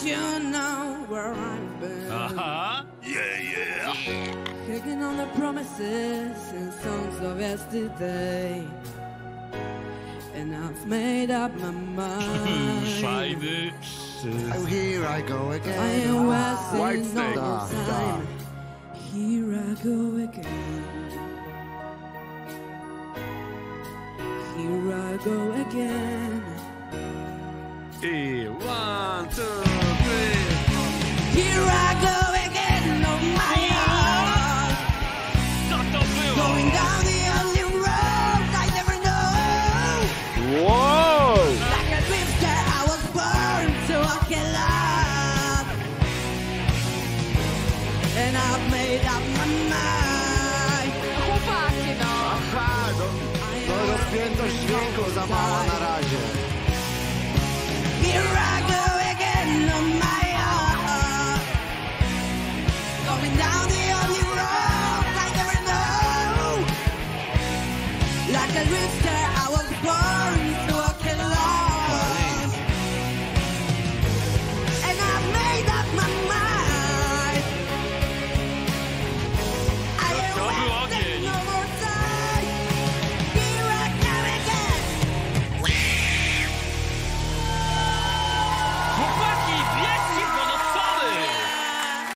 you know where I've been. Yeah. Taking on the promises and songs of yesterday. And I've made up my mind. Fajny. Oh, here I go again. I am White wasting Snake. no time. Here I go again. Here I go again. I 1, 2, 3. Here I go again on my own. Co to było? Going down the only road I never know. Wow! Like a drifter, I was born to walk alone. And I've made up my mind. Chłopaki, no. Aha, no rozpiętość dźwięku za mała na razie. Here I go